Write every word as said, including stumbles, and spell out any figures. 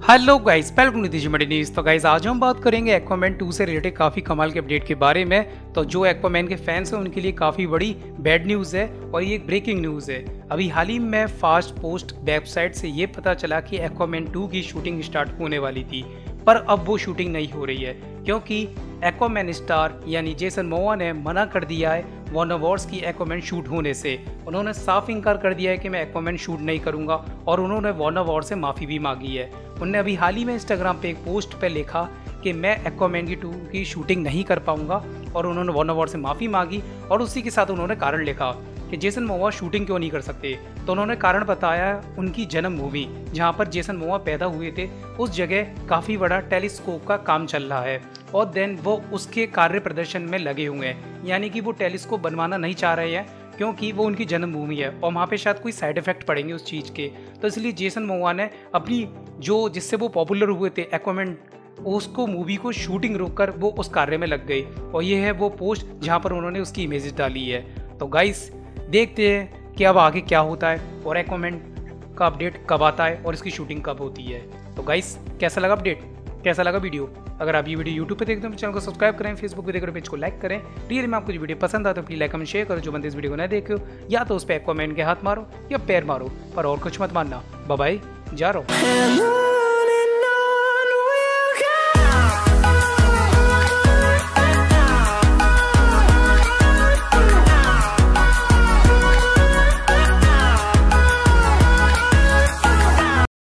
Hello guys, welcome to the muddy news. तो guys आज हम बात करेंगे एक्वामैन टू से रिलेटेड काफ़ी कमाल के अपडेट के बारे में। तो जो एक्वामैन के फैंस हैं उनके लिए काफ़ी बड़ी बैड न्यूज़ है और ये एक ब्रेकिंग न्यूज़ है। अभी हाल ही में फास्ट पोस्ट वेबसाइट से ये पता चला कि एक्वामैन टू की शूटिंग स्टार्ट होने वाली थी, पर अब वो शूटिंग नहीं हो रही है क्योंकि एक्वामैन स्टार यानी जेसन मोमोआ ने मना कर दिया है वार्नर वॉर्स की एक्वामैन शूट होने से। उन्होंने साफ इनकार कर दिया है कि मैं एक्वामैन शूट नहीं करूंगा और उन्होंने वार्नर वॉर्स से माफ़ी भी मांगी है। उन्होंने अभी हाल ही में इंस्टाग्राम पे एक पोस्ट पे लिखा कि मैं एक्वामैन की टू की शूटिंग नहीं कर पाऊंगा और उन्होंने वार्नर वॉर्स से माफ़ी मांगी और उसी के साथ उन्होंने कारण लिखा कि जेसन मोमोआ शूटिंग क्यों नहीं कर सकते। तो उन्होंने कारण बताया उनकी जन्मभूमि जहां पर जेसन मोमोआ पैदा हुए थे उस जगह काफ़ी बड़ा टेलीस्कोप का काम चल रहा है और देन वो उसके कार्य प्रदर्शन में लगे हुए हैं, यानी कि वो टेलीस्कोप बनवाना नहीं चाह रहे हैं क्योंकि वो उनकी जन्मभूमि है और वहाँ पे शायद कोई साइड इफेक्ट पड़ेंगे उस चीज़ के। तो इसलिए जेसन मोमोआ ने अपनी जो जिससे वो पॉपुलर हुए थे एक्वामैन उसको मूवी को शूटिंग रोककर वो उस कार्य में लग गए और ये है वो पोस्ट जहाँ पर उन्होंने उसकी इमेजेस डाली है। तो गाइस देखते हैं कि अब आगे क्या होता है और एक्वामैन का अपडेट कब आता है और इसकी शूटिंग कब होती है। तो गाइस कैसा लगा अपडेट, कैसा लगा वीडियो? अगर आप ये वीडियो यूट्यूब पे देखते हैं तो चैनल को सब्सक्राइब करें, फेसबुक पे देख रहे पेज को लाइक करें। रियली में आपको जो वीडियो पसंद आता है तो प्लीज लाइक कमेंट शेयर करो। जो बंदे इस वीडियो को न देखे या तो उस पर एक्वामैन के हाथ मारो या पैर मारो, पर और कुछ मत मानना। बाय बाय, जा रहा हूँ।